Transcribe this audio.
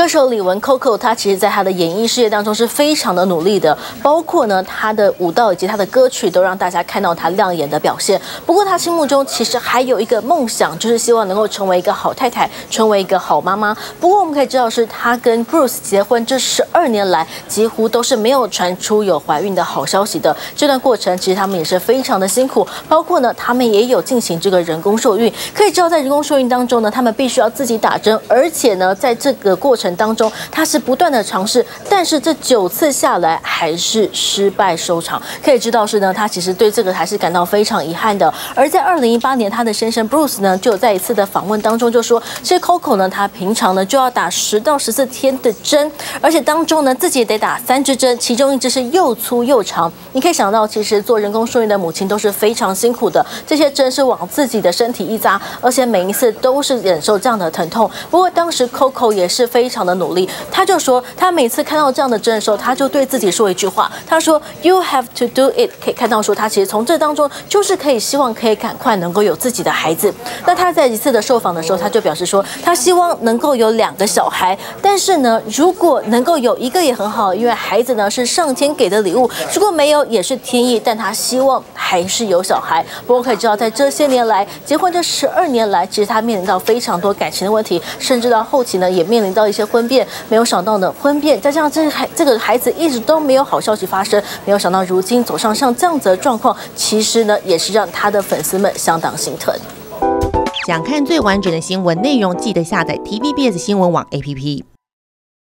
歌手李玟 Coco， 她其实在她的演艺事业当中是非常的努力的，包括呢她的舞蹈以及她的歌曲都让大家看到她亮眼的表现。不过她心目中其实还有一个梦想，就是希望能够成为一个好太太，成为一个好妈妈。不过我们可以知道，是她跟 Bruce 结婚这12年来，几乎都是没有传出有怀孕的好消息的。这段过程其实他们也是非常的辛苦，包括呢他们也有进行这个人工受孕。可以知道，在人工受孕当中呢，他们必须要自己打针，而且呢在这个过程当中，他是不断的尝试，但是这9次下来还是失败收场。可以知道是呢，他其实对这个还是感到非常遗憾的。而在2018年，他的先生 Bruce 呢，就在一次的访问当中就说，其实 Coco 呢，他平常呢就要打10到14天的针，而且当中呢自己也得打3支针，其中1支是又粗又长。你可以想到，其实做人工受孕的母亲都是非常辛苦的，这些针是往自己的身体一扎，而且每一次都是忍受这样的疼痛。不过当时 Coco 也是非常的努力，他就说，他每次看到这样的针的时候，他就对自己说一句话，他说 "You have to do it"。可以看到说，他其实从这当中就是可以希望可以赶快能够有自己的孩子。那他在一次的受访的时候，他就表示说，他希望能够有2个小孩，但是呢，如果能够有1个也很好，因为孩子呢是上天给的礼物，如果没有也是天意，但他希望还是有小孩。不过可以知道，在这些年来，结婚这12年来，其实他面临到非常多感情的问题，甚至到后期呢也面临到一些婚变。没有想到呢，婚变再加上这个孩子一直都没有好消息发生，没有想到如今走上像这样子的状况，其实呢也是让他的粉丝们相当心疼。 想看最完整的新闻内容，记得下载 TVBS 新闻网 APP。